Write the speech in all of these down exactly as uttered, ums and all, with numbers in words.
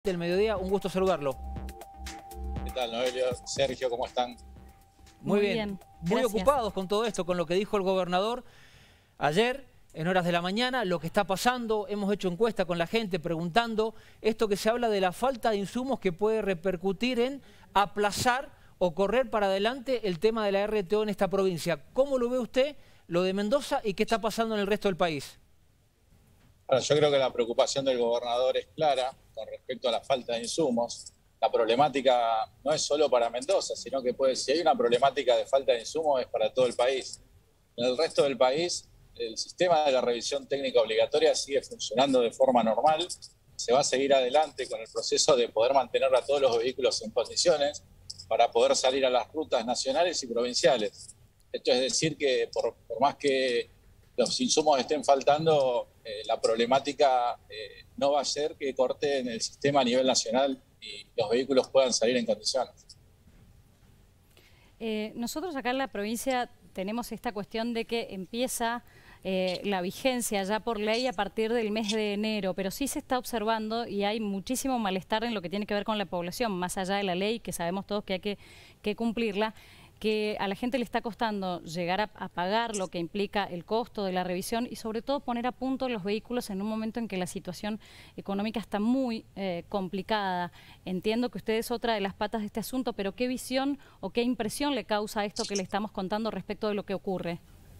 Del mediodía, un gusto saludarlo. ¿Qué tal, Noelio? Sergio, ¿cómo están? Muy, Muy bien, bien, muy gracias. ocupados con todo esto, con lo que dijo el gobernador ayer en horas de la mañana, lo que está pasando. Hemos hecho encuesta con la gente preguntando esto que se habla de la falta de insumos que puede repercutir en aplazar o correr para adelante el tema de la R T O en esta provincia. ¿Cómo lo ve usted, lo de Mendoza, y qué está pasando en el resto del país? Bueno, yo creo que la preocupación del gobernador es clara con respecto a la falta de insumos. La problemática no es solo para Mendoza, sino que puede, si hay una problemática de falta de insumos es para todo el país. En el resto del país, el sistema de la revisión técnica obligatoria sigue funcionando de forma normal. Se va a seguir adelante con el proceso de poder mantener a todos los vehículos en condiciones para poder salir a las rutas nacionales y provinciales. Esto es decir que por, por más que los insumos estén faltando, eh, la problemática eh, no va a ser que corten el sistema a nivel nacional y los vehículos puedan salir en condiciones. Eh, nosotros acá en la provincia tenemos esta cuestión de que empieza eh, la vigencia ya por ley a partir del mes de enero, pero sí se está observando y hay muchísimo malestar en lo que tiene que ver con la población, más allá de la ley, que sabemos todos que hay que, que cumplirla, que a la gente le está costando llegar a, a pagar lo que implica el costo de la revisión y sobre todo poner a punto los vehículos en un momento en que la situación económica está muy eh, complicada. Entiendo que usted es otra de las patas de este asunto, pero ¿qué visión o qué impresión le causa esto que le estamos contando respecto de lo que ocurre?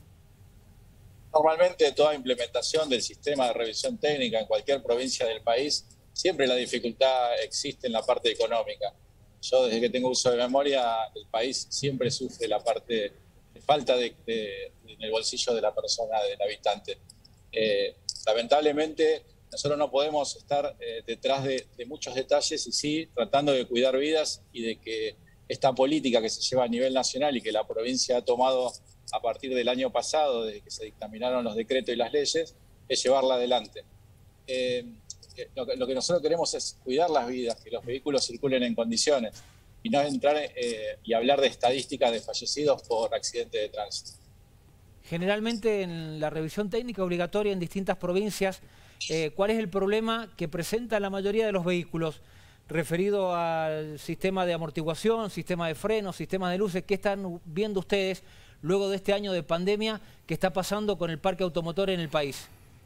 Normalmente toda implementación del sistema de revisión técnica en cualquier provincia del país, siempre la dificultad existe en la parte económica. Yo desde que tengo uso de memoria, el país siempre sufre la parte de falta de, de, de, en el bolsillo de la persona, del habitante. Eh, lamentablemente, nosotros no podemos estar eh, detrás de, de muchos detalles y sí tratando de cuidar vidas y de que esta política que se lleva a nivel nacional y que la provincia ha tomado a partir del año pasado, desde que se dictaminaron los decretos y las leyes, es llevarla adelante. Eh, Lo que, lo que nosotros queremos es cuidar las vidas, que los vehículos circulen en condiciones y no entrar eh, y hablar de estadísticas de fallecidos por accidente de tránsito. Generalmente en la revisión técnica obligatoria en distintas provincias, eh, ¿cuál es el problema que presenta la mayoría de los vehículos referido al sistema de amortiguación, sistema de frenos, sistema de luces? ¿Qué están viendo ustedes luego de este año de pandemia que está pasando con el parque automotor en el país?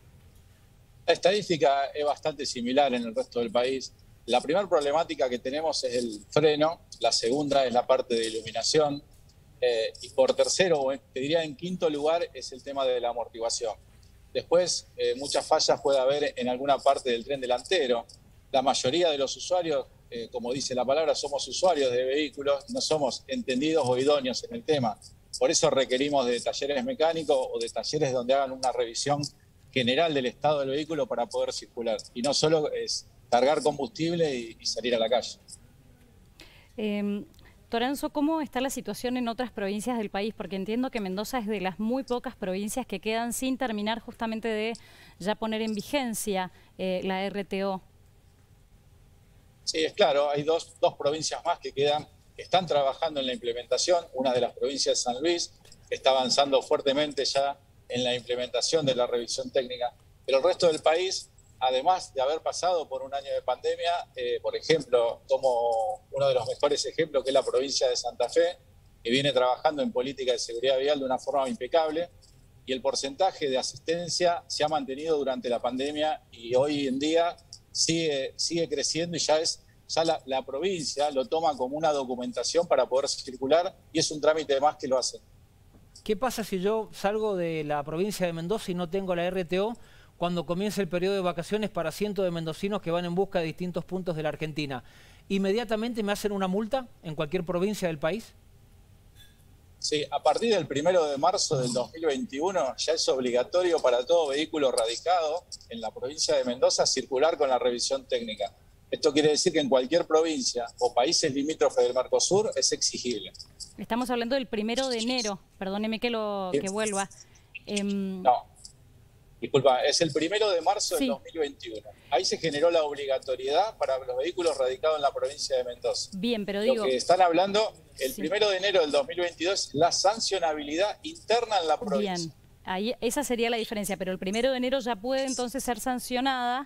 La estadística es bastante similar en el resto del país. La primera problemática que tenemos es el freno, la segunda es la parte de iluminación eh, y por tercero, o te diría en quinto lugar, es el tema de la amortiguación. Después, eh, muchas fallas puede haber en alguna parte del tren delantero. La mayoría de los usuarios, eh, como dice la palabra, somos usuarios de vehículos, no somos entendidos o idóneos en el tema. Por eso requerimos de talleres mecánicos o de talleres donde hagan una revisión general del estado del vehículo para poder circular. Y no solo es cargar combustible y, y salir a la calle. Eh, Toranzo, ¿cómo está la situación en otras provincias del país? Porque entiendo que Mendoza es de las muy pocas provincias que quedan sin terminar justamente de ya poner en vigencia eh, la R T O. Sí, es claro, hay dos, dos provincias más que quedan, que están trabajando en la implementación. Una de las provincias de San Luis, que está avanzando fuertemente ya en la implementación de la revisión técnica. Pero el resto del país, además de haber pasado por un año de pandemia, eh, por ejemplo, como uno de los mejores ejemplos, que es la provincia de Santa Fe, que viene trabajando en política de seguridad vial de una forma impecable, y el porcentaje de asistencia se ha mantenido durante la pandemia y hoy en día sigue, sigue creciendo y ya es ya la, la provincia lo toma como una documentación para poder circular y es un trámite más que lo hacen. ¿Qué pasa si yo salgo de la provincia de Mendoza y no tengo la R T O cuando comienza el periodo de vacaciones para cientos de mendocinos que van en busca de distintos puntos de la Argentina? ¿Inmediatamente me hacen una multa en cualquier provincia del país? Sí, a partir del primero de marzo del dos mil veintiuno ya es obligatorio para todo vehículo radicado en la provincia de Mendoza circular con la revisión técnica. Esto quiere decir que en cualquier provincia o países limítrofes del Mercosur es exigible. Estamos hablando del primero de enero, perdóneme que, lo, que vuelva. Eh, no, disculpa, es el primero de marzo sí. del dos mil veintiuno. Ahí se generó la obligatoriedad para los vehículos radicados en la provincia de Mendoza. Bien, pero Lo digo... que están hablando, el sí. primero de enero del dos mil veintidós, la sancionabilidad interna en la provincia. Bien, ahí, esa sería la diferencia, pero el primero de enero ya puede entonces ser sancionada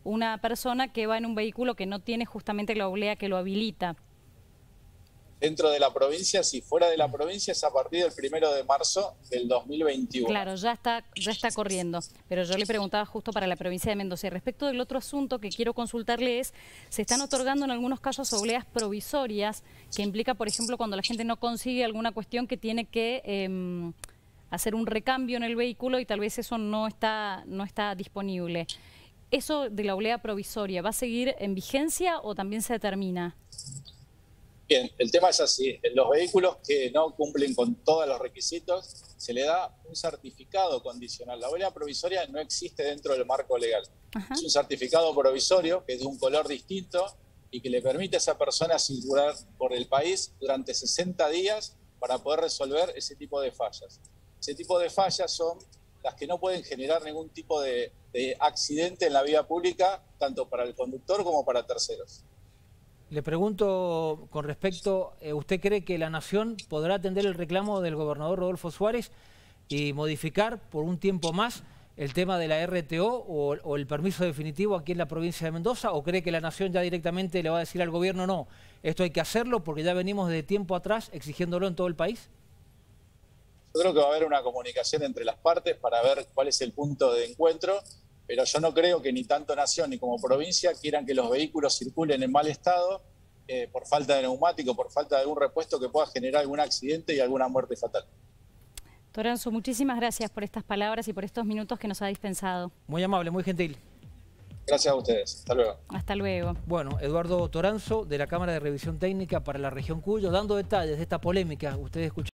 una persona que va en un vehículo que no tiene justamente la oblea que lo habilita. Dentro de la provincia, si fuera de la provincia es a partir del primero de marzo del dos mil veintiuno. Claro, ya está, ya está corriendo, pero yo le preguntaba justo para la provincia de Mendoza. Y respecto del otro asunto que quiero consultarle es, se están otorgando en algunos casos obleas provisorias, que implica, por ejemplo, cuando la gente no consigue alguna cuestión que tiene que eh, hacer un recambio en el vehículo y tal vez eso no está, no está disponible. ¿Eso de la oblea provisoria va a seguir en vigencia o también se termina? Bien, el tema es así. En los vehículos que no cumplen con todos los requisitos, se le da un certificado condicional. La oblea provisoria no existe dentro del marco legal. Ajá. Es un certificado provisorio que es de un color distinto y que le permite a esa persona circular por el país durante sesenta días para poder resolver ese tipo de fallas. Ese tipo de fallas son las que no pueden generar ningún tipo de, de accidente en la vía pública, tanto para el conductor como para terceros. Le pregunto con respecto, ¿usted cree que la Nación podrá atender el reclamo del gobernador Rodolfo Suárez y modificar por un tiempo más el tema de la R T O o, o el permiso definitivo aquí en la provincia de Mendoza? ¿O cree que la Nación ya directamente le va a decir al gobierno, no, esto hay que hacerlo porque ya venimos de tiempo atrás exigiéndolo en todo el país? Yo creo que va a haber una comunicación entre las partes para ver cuál es el punto de encuentro, pero yo no creo que ni tanto Nación ni como provincia quieran que los vehículos circulen en mal estado eh, por falta de neumático, por falta de algún repuesto que pueda generar algún accidente y alguna muerte fatal. Toranzo, muchísimas gracias por estas palabras y por estos minutos que nos ha dispensado. Muy amable, muy gentil. Gracias a ustedes. Hasta luego. Hasta luego. Bueno, Eduardo Toranzo, de la Cámara de Revisión Técnica para la región Cuyo, dando detalles de esta polémica. Ustedes escuchan.